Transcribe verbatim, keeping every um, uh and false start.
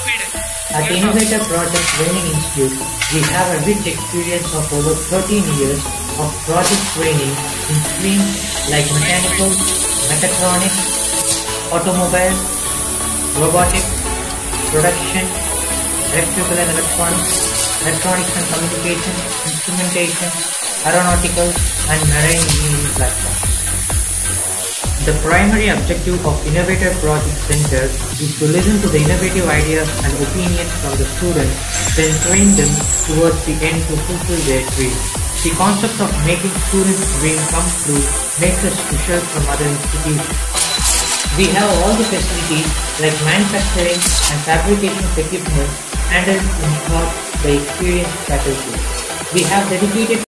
At the Innovator Project Training Institute, we have a rich experience of over thirteen years of project training in streams like mechanical, mechatronics, automobile, robotics, production, electrical and electronics, electronics and communication, instrumentation, aeronautical and marine engineering platforms. The primary objective of Innovator Project Center is to listen to the innovative ideas and opinions from the students, then train them towards the end to fulfill their dreams. The concept of making students' dreams come true makes us special from other institutions. We have all the facilities like manufacturing and fabrication of equipment handled and taught by experienced faculty. We have dedicated